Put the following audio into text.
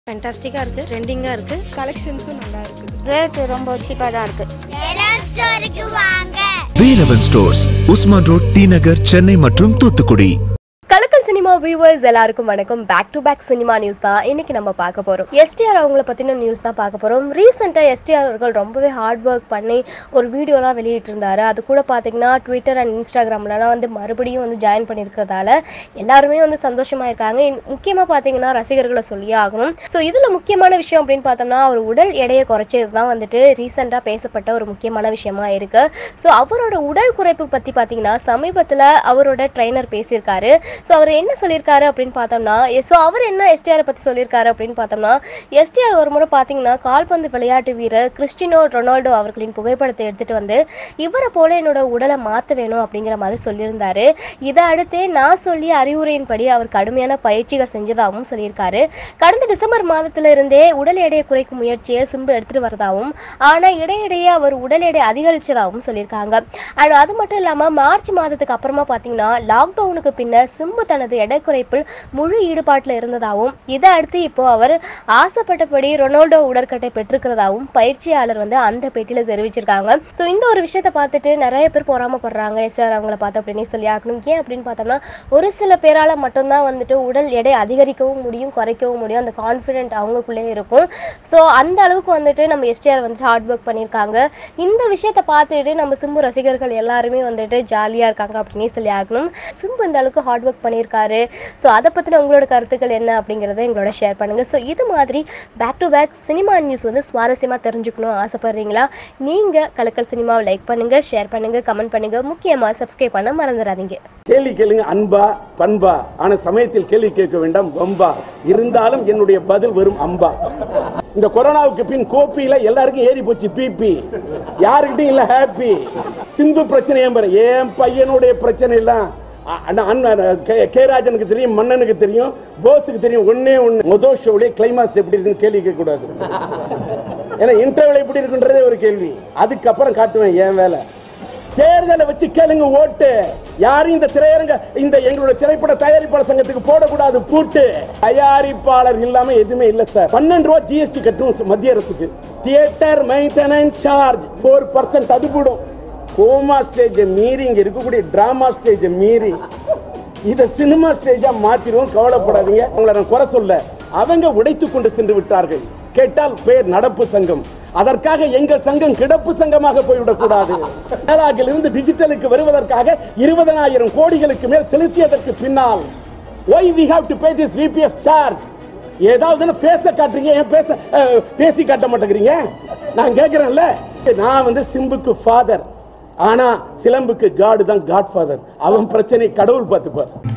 ஃபேண்டாஸ்டிக்கா இருக்கு, ட்ரெண்டிங்கா இருக்கு, கலெக்ஷன்ஸும் நல்லா இருக்கு. ரேட் ரொம்ப சீப்பா தான் இருக்கு. வேலவன் ஸ்டோருக்கு வாங்க. வேலவன் ஸ்டோர்ஸ், உஸ்மான் ரோட், டி நகர், சென்னை மற்றும் தூத்துக்குடி. கலக்கல் சினிமா வியூவர்ஸ் எல்லாருக்கும் வணக்கம். Back to back cinema news தான் இன்னைக்கு நம்ம பார்க்க போறோம். எஸ்டிஆர் அவங்கள பத்தின நியூஸ் தான் பார்க்க போறோம். ரீசெண்டா எஸ்டிஆர் அவர்கள் ரொம்பவே ஹார்ட் ஒர்க் பண்ணி ஒரு வீடியோலாம் வெளியிட்டிருந்தாரு. அது கூட பாத்தீங்கன்னா ட்விட்டர் அண்ட் இன்ஸ்டாகிராம்லாம் மறுபடியும் ஜாயின் பண்ணியிருக்கிறதால எல்லாருமே சந்தோஷமா இருக்காங்க. முக்கியமா பாத்தீங்கன்னா ரசிகர்களை சொல்லியே ஆகணும். ஸோ இதுல முக்கியமான விஷயம் அப்படின்னு பார்த்தோம்னா அவர் உடல் எடையை குறைச்சது தான் ரீசெண்டா பேசப்பட்ட ஒரு முக்கியமான விஷயமா இருக்கு. ஸோ அவரோட உடல் குறைப்பு பத்தி பாத்தீங்கன்னா சமீபத்துல அவரோட ட்ரெயினர் பேசியிருக்காரு. ஸோ அவர் என்ன சொல்லியிருக்காரு அப்படின்னு பார்த்தோம்னா, அவர் என்ன எஸ்டிஆரை பற்றி சொல்லியிருக்காரு அப்படின்னு பார்த்தோம்னா, எஸ்டிஆர் ஒரு முறை பார்த்தீங்கன்னா கால்பந்து விளையாட்டு வீரர் கிறிஸ்டினோ ரொனால்டோ அவர்களின் புகைப்படத்தை எடுத்துகிட்டு இவரை போல என்னோட உடலை மாற்ற வேணும் அப்படிங்கிற மாதிரி சொல்லியிருந்தாரு. இதை அடுத்தே நான் சொல்லிய அறிவுரையின்படி அவர் கடுமையான பயிற்சிகள் செஞ்சதாகவும் சொல்லியிருக்காரு. கடந்த டிசம்பர் மாதத்துல இருந்தே உடல் எடையை குறைக்கும் முயற்சியை சிம்பு எடுத்துட்டு வரதாகவும், ஆனால் இடையிடையே அவர் உடல் எடை அதிகரிச்சதாகவும் சொல்லியிருக்காங்க. அண்ட் அது மட்டும் இல்லாமல் மார்ச் மாதத்துக்கு அப்புறமா பார்த்தீங்கன்னா லாக்டவுனுக்கு பின்னர் சிம்பு தனது எடை குறைப்பில் முழு ஈடுபாட்டில் இருந்ததாகவும், இதை அடுத்து இப்போ அவர் ஆசைப்பட்டபடி ரொனால்டோ உடற்கட்டை பெற்றிருக்கிறதாகவும் பயிற்சியாளர் அந்த பேட்டியில் தெரிவிச்சிருக்காங்க. ஸோ இந்த ஒரு விஷயத்தை பார்த்துட்டு நிறைய பேர் பொறாமப்படுறாங்க எஸ்டிஆர் அவங்கள பார்த்து அப்படின்னு சொல்லி ஆகணும். ஏன் அப்படின்னு பார்த்தோம்னா ஒரு சில பேரால் மட்டும்தான் உடல் எடை அதிகரிக்கவும் முடியும், குறைக்கவும் முடியும். அந்த கான்ஃபிடென்ட் அவங்களுக்குள்ளே இருக்கும். ஸோ அந்த அளவுக்கு நம்ம எஸ்டிஆர் ஹார்ட் ஒர்க் பண்ணியிருக்காங்க. இந்த விஷயத்தை பார்த்துட்டு நம்ம சிம்பு ரசிகர்கள் எல்லாருமே ஜாலியாக இருக்காங்க அப்படின்னு சொல்லி ஆகணும். சிம்பு இந்த அளவுக்கு ஹார்ட் ஒர்க் பண்ணியிருக்காரு. ஸோ அதை பற்றின உங்களோட கருத்துக்கள் என்ன அப்படிங்கிறத எங்களோட ஷேர் பண்ணுங்கள். ஸோ இது மாதிரி back to back cinema news சுவாரஸ்யமாக தெரிஞ்சுக்கணும் ஆசைப்படுறீங்களா? நீங்கள் கலக்கல் சினிமாவை லைக் பண்ணுங்கள், ஷேர் பண்ணுங்கள், கமெண்ட் பண்ணுங்கள், முக்கியமாக சப்ஸ்கிரைப் பண்ண மறந்துடாதீங்க. கேள்வி கேளுங்க அன்பா பண்பா, ஆனா சமயத்தில் கேள்வி கேட்க வேண்டாம் வம்பா. இருந்தாலும் என்னுடைய பதில் வரும் அம்பா. இந்த கொரோனாவுக்கு பின் கோப்பியில எல்லாருக்கும் ஏறி போச்சு பிபி, யாருக்கிட்டையும் இல்ல ஹாப்பி. சிம்பு பிரச்சனை என் பையனுடைய பிரச்சனை எல்லாம் கேராஜனுக்கு தெரியும், மன்னனுக்கு தெரியும், போஸுக்கு தெரியும். ஒன்னே ஒண்ணு, முதல் ஷோவிலே கிளைமாக்ஸ் எப்படி இருக்குன்னு கேள்வி கேட்க கூடாது. ஏன்னா இன்டர்வியூ எப்படி இருக்குன்றதே ஒரு கேள்வி. அதுக்கப்புறம் காட்டுவேன் என் வேலை. தேர்தலை வச்சு கேளுங்க ஓட்டு. யாரும் இந்த திரையரங்க இந்த எங்களுடைய திரைப்பட தயாரிப்பாளர் சங்கத்துக்கு போடக்கூடாது பூட்டு. தயாரிப்பாளர் இல்லாம எதுவுமே இல்ல சார். 12 ரூபாய் ஜிஎஸ்டி கட்டணும் மத்திய அரசுக்கு. தியேட்டர் மெயின்டெனன்ஸ் சார்ஜ் 4% அது போடும். கோமா ஸ்டேஜ் மீறி இங்க இருக்கக்கூடிய டிராமா ஸ்டேஜ் மீறி இத சினிமா ஸ்டேஜா மாத்திருவோம். கவலைப்படாதீங்க. அவங்களை நான் குறை சொல்ல, அவங்க உடைத்து கொண்டு சென்று விட்டார்கள். கேட்டால் பேர் நடப்பு சங்கம். அதற்காக எங்கள் சங்கம் கிடப்பு சங்கமாக போய்விடக் கூடாது. இருந்து டிஜிட்டலுக்கு வருவதற்காக 20,000 கோடிகளுக்கு மேல் செலுத்தியதற்கு பின்னால் why we have to pay this VPF charge? ஏதாவது பேச காட்டுறீங்க, ஏன் பேசி காட்ட மாட்டேங்கிறீங்க? நான் கேட்கிறேன்ல, நான் சிம்புக்கு ஃபாதர், ஆனா சிலம்புக்கு காடு தான் காட் ஃபாதர். அவன் பிரச்சனை கடவுள் பார்த்துப்பார்.